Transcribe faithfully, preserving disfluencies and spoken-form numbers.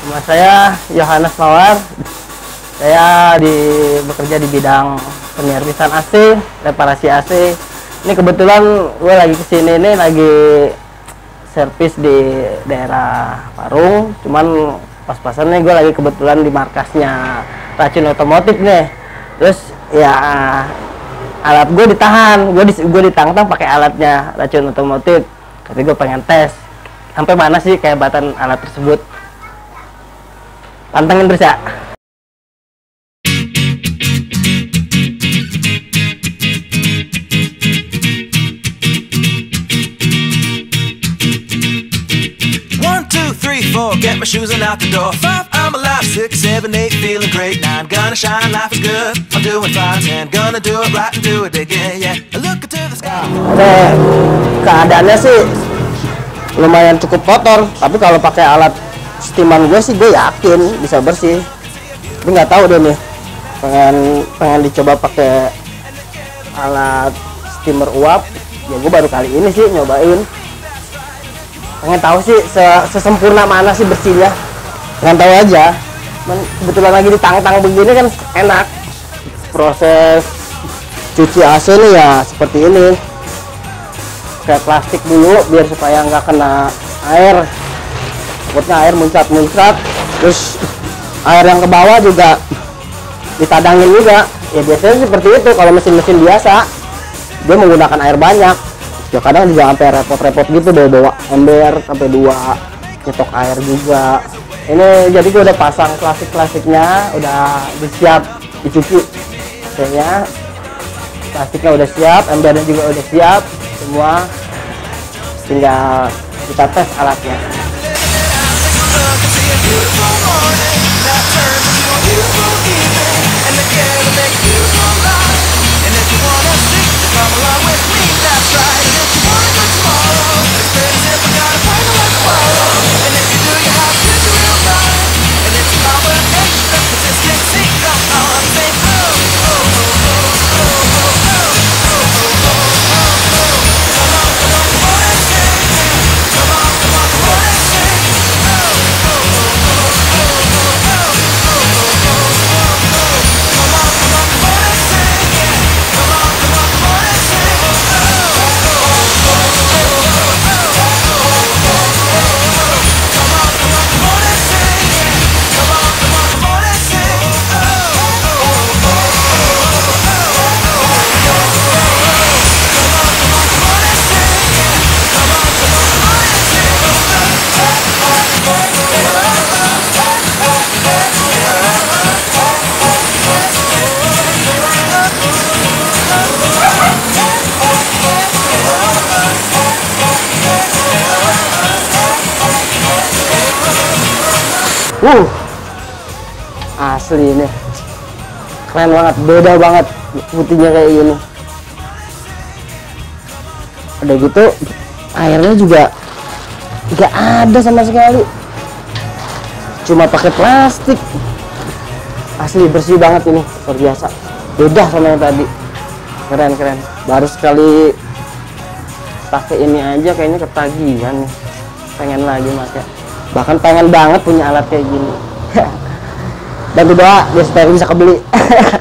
Nama saya Yohanes Mawar. Saya di, bekerja di bidang penyervisan A C, reparasi A C. Ini kebetulan gue lagi kesini ini lagi servis di daerah Parung. Cuman pas-pasannya gue lagi kebetulan di markasnya Racun Otomotif nih. Terus ya alat gue ditahan, gue di, gue ditantang pakai alatnya Racun Otomotif. Tapi gue pengen tes sampai mana sih kehebatan alat tersebut. Pantengin terus ya. One, two, three, four, get my shoes and out the door. Five, I'm alive. Six, seven, eight, feeling great. Nine, gonna shine, life is good. I'm doing fine. Ten, gonna do it right and do it again. Yeah, look into the sky. Oke, keadaannya sih lumayan cukup kotor. Tapi kalau pakai alat steaman gue sih gue yakin bisa bersih. Tapi nggak tahu deh nih, pengen pengen dicoba pakai alat steamer uap. Ya gue baru kali ini sih nyobain. Pengen tahu sih sesempurna mana sih bersihnya. Pengen tahu aja. Men, kebetulan lagi ditang-tang begini kan enak. Proses cuci A C nih ya seperti ini. Kayak plastik dulu biar supaya nggak kena air. Takutnya air muncrat-muncrat, terus air yang ke bawah juga ditadangin juga. Ya biasanya seperti itu kalau mesin-mesin biasa dia menggunakan air banyak. Ya kadang juga sampai repot-repot gitu deh, bawa ember sampai dua nyetok air juga. Ini jadi gue udah pasang plastik-plastiknya, udah siap dicuci. Kayaknya plastiknya udah siap, embernya juga udah siap, semua tinggal kita tes alatnya. Beautiful morning that turns into a beautiful evening, and together make a beautiful life. And if you wanna see, come along with me, that's right. And if you wanna go tomorrow, experience it, but gotta find a way to follow. And if you do, you have to do real life. And it's a combination of consistency. Come on, sing oh, oh, oh, oh, oh, oh, oh, oh, oh, oh, oh. Come on, come on, come on and sing. Come on, come on, come on and sing. Uh, asli ini keren banget, beda banget putihnya kayak gini. Udah gitu airnya juga nggak ada sama sekali, cuma pakai plastik. Asli bersih banget ini, luar biasa, beda sama yang tadi. Keren keren, baru sekali pakai ini aja kayaknya ketagihan nih, pengen lagi pakai. Bahkan pengen banget punya alat kayak gini. Dan doa biar supaya bisa kebeli.